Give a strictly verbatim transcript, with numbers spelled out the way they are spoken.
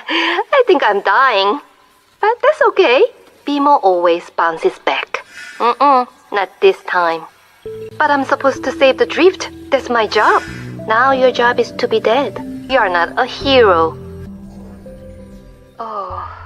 I think I'm dying. But that's okay. Bimo always bounces back. Mm-mm, not this time. But I'm supposed to save the drift. That's my job. Now your job is to be dead. You are not a hero. Oh...